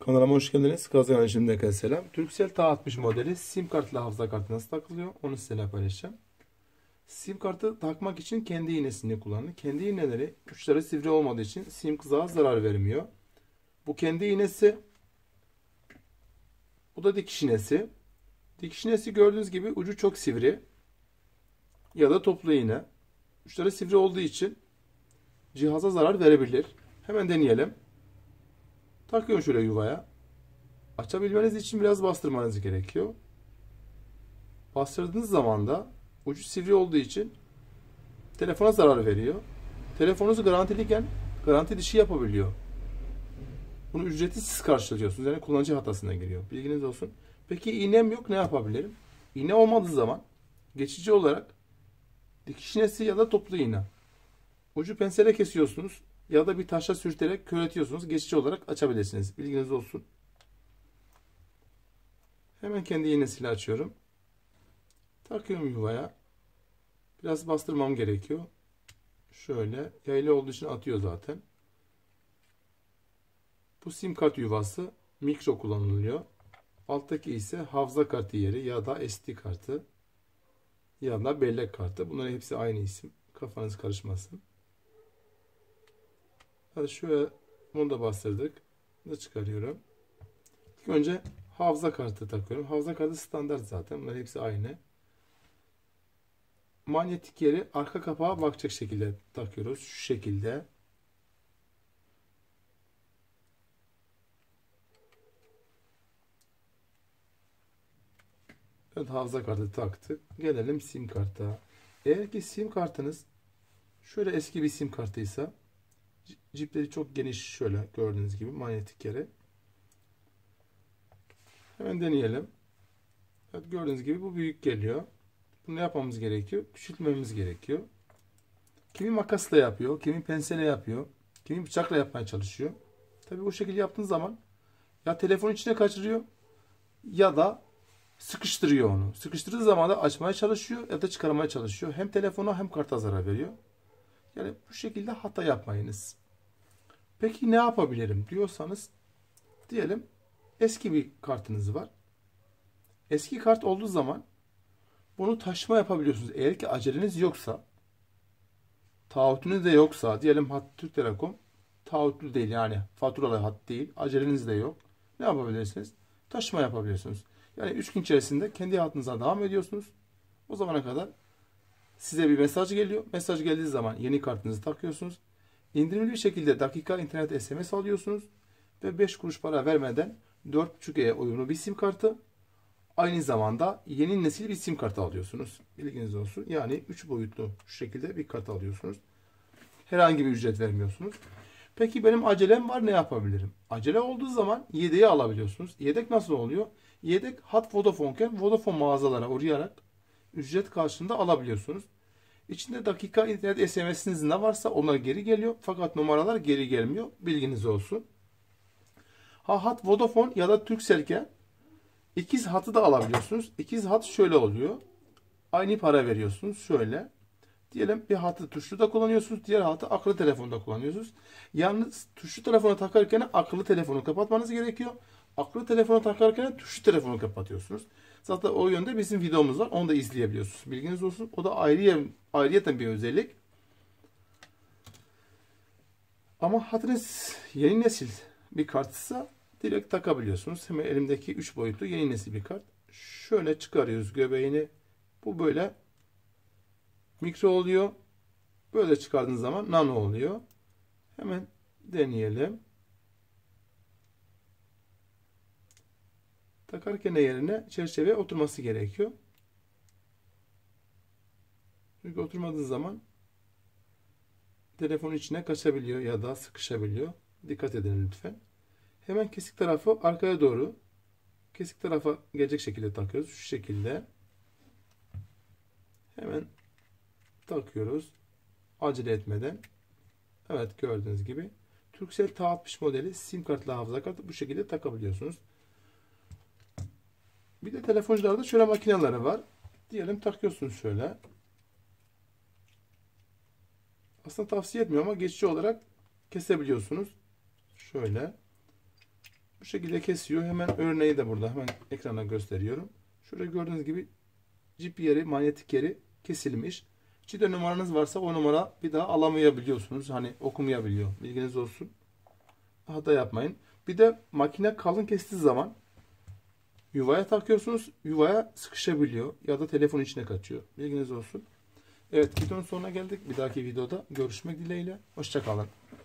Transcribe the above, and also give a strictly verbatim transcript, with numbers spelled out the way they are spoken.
Kanalıma hoş geldiniz. Kazan şimdiden selam. Turkcell T altmış modeli sim kartla hafıza kartı nasıl takılıyor onu sizinle paylaşacağım. Sim kartı takmak için kendi iğnesini kullanın. Kendi iğneleri uçları sivri olmadığı için sim kızağa zarar vermiyor. Bu kendi iğnesi. Bu da dikiş iğnesi. Dikiş iğnesi gördüğünüz gibi ucu çok sivri. Ya da toplu iğne. Uçları sivri olduğu için cihaza zarar verebilir. Hemen deneyelim. Takıyorum şöyle yuvaya. Açabilmeniz için biraz bastırmanız gerekiyor. Bastırdığınız zaman da ucu sivri olduğu için telefona zarar veriyor. Telefonunuzu garantiliyken garanti dışı yapabiliyor. Bunu ücreti siz karşılıyorsunuz. Yani kullanıcı hatasına giriyor. Bilginiz olsun. Peki iğnem yok, ne yapabilirim? İğne olmadığı zaman geçici olarak dikiş iğnesi ya da toplu iğne. Ucu pensele kesiyorsunuz ya da bir taşla sürterek köretiyorsunuz. Geçici olarak açabilirsiniz. Bilginiz olsun. Hemen kendi iğnesiyle açıyorum. Takıyorum yuvaya. Biraz bastırmam gerekiyor. Şöyle yaylı olduğu için atıyor zaten. Bu sim kart yuvası mikro kullanılıyor. Alttaki ise hafıza kartı yeri ya da S D kartı ya da bellek kartı. Bunların hepsi aynı isim. Kafanız karışmasın. Hadi şöyle bunu da bastırdık. Bunu da çıkarıyorum. İlk önce hafıza kartı takıyorum. Hafıza kartı standart zaten. Bunların hepsi aynı. Manyetik yeri arka kapağa bakacak şekilde takıyoruz. Şu şekilde. Evet, hafıza kartı taktık. Gelelim sim karta. Eğer ki sim kartınız şöyle eski bir sim kartıysa, cipleri çok geniş, şöyle gördüğünüz gibi manyetik yeri. Hemen deneyelim. Evet, gördüğünüz gibi bu büyük geliyor. Bunu yapmamız gerekiyor. Küçültmemiz gerekiyor. Kimi makasla yapıyor, kimi pensele yapıyor, kimi bıçakla yapmaya çalışıyor. Tabii bu şekilde yaptığınız zaman ya telefon içine kaçırıyor ya da sıkıştırıyor onu. Sıkıştırdığı zaman da açmaya çalışıyor ya da çıkarmaya çalışıyor. Hem telefona hem karta zarar veriyor. Yani bu şekilde hata yapmayınız. Peki ne yapabilirim diyorsanız, diyelim eski bir kartınız var. Eski kart olduğu zaman bunu taşıma yapabiliyorsunuz. Eğer ki aceleniz yoksa, taahhütünüz de yoksa, diyelim hat Türk Telekom taahhütlü değil, yani faturalı hat değil, aceleniz de yok. Ne yapabilirsiniz? Taşıma yapabiliyorsunuz. Yani üç gün içerisinde kendi hattınıza devam ediyorsunuz. O zamana kadar size bir mesaj geliyor. Mesaj geldiği zaman yeni kartınızı takıyorsunuz. İndirimli bir şekilde dakika internet S M S alıyorsunuz. Ve beş kuruş para vermeden dört buçuk G uyumlu bir sim kartı. Aynı zamanda yeni nesil bir sim kartı alıyorsunuz. Bilginiz olsun. Yani üç boyutlu şu şekilde bir kart alıyorsunuz. Herhangi bir ücret vermiyorsunuz. Peki benim acelem var, ne yapabilirim? Acele olduğu zaman yedeği alabiliyorsunuz. Yedek nasıl oluyor? Yedek hat Vodafone'ken Vodafone mağazalara uğrayarak ücret karşılığında alabiliyorsunuz. İçinde dakika internet S M S'iniz ne varsa onlar geri geliyor. Fakat numaralar geri gelmiyor. Bilginiz olsun. Ha hat Vodafone ya da Turkcell'ken ikiz hatı da alabiliyorsunuz. İkiz hat şöyle oluyor. Aynı para veriyorsunuz. Şöyle. Diyelim bir hatı tuşlu da kullanıyorsunuz. Diğer hatı akıllı telefonda kullanıyorsunuz. Yalnız tuşlu telefonu takarken akıllı telefonu kapatmanız gerekiyor. Akıllı telefonu takarken tuşlu telefonu kapatıyorsunuz. Zaten o yönde bizim videomuz var. Onu da izleyebiliyorsunuz. Bilginiz olsun. O da ayrı, ayrıyeten bir özellik. Ama hatırınız yeni nesil bir kartsa direkt takabiliyorsunuz. Hemen elimdeki üç boyutlu yeni nesil bir kart. Şöyle çıkarıyoruz göbeğini. Bu böyle mikro oluyor. Böyle çıkardığınız zaman nano oluyor. Hemen deneyelim. Takarken yerine çerçeve oturması gerekiyor. Çünkü oturmadığı zaman telefonun içine kaçabiliyor ya da sıkışabiliyor. Dikkat edin lütfen. Hemen kesik tarafı arkaya doğru, kesik tarafa gelecek şekilde takıyoruz. Şu şekilde. Hemen takıyoruz. Acele etmeden. Evet, gördüğünüz gibi. Turkcell T altmış modeli sim kartla hafıza kartı bu şekilde takabiliyorsunuz. Bir de telefoncularda şöyle makineleri var. Diyelim takıyorsunuz şöyle. Aslında tavsiye etmiyorum ama geçici olarak kesebiliyorsunuz. Şöyle. Bu şekilde kesiyor. Hemen örneği de burada hemen ekrana gösteriyorum. Şurada gördüğünüz gibi cip yeri, manyetik yeri kesilmiş. Çide numaranız varsa o numara bir daha alamayabiliyorsunuz. Hani okumayabiliyor. Bilginiz olsun. Hata yapmayın. Bir de makine kalın kestiği zaman yuvaya takıyorsunuz. Yuvaya sıkışabiliyor. Ya da telefon içine kaçıyor. Bilginiz olsun. Evet, videonun sonuna geldik. Bir dahaki videoda görüşmek dileğiyle. Hoşça kalın.